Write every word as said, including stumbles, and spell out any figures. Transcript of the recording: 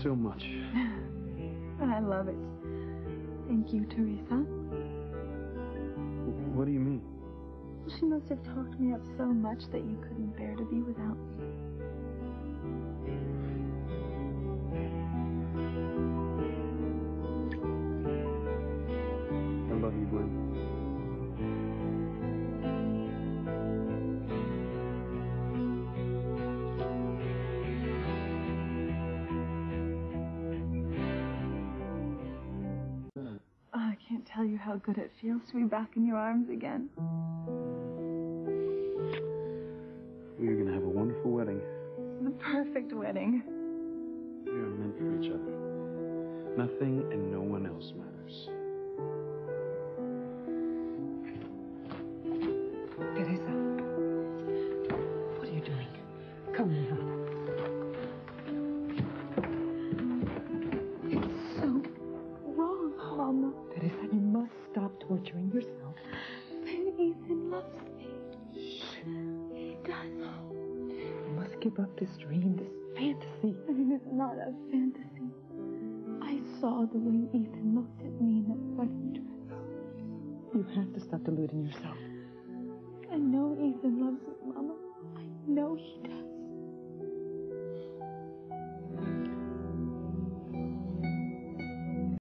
so much. I love it. Thank you, Teresa. What do you mean? She must have talked me up so much that you couldn't bear to be without me. I love you, Gwen. Oh, I can't tell you how good it feels to be back in your arms again. We're gonna have a wonderful wedding. The perfect wedding. We are meant for each other. Nothing and no one else matters. Teresa, what are you doing? Come now. It's so wrong, Mama. Teresa, you must stop torturing yourself. But Ethan loves me. He does. You must give up this dream, this fantasy. It is not a fantasy. I saw the way Ethan looked at me in that wedding dress. You have to stop deluding yourself. I know Ethan loves me, Mama. I know he does.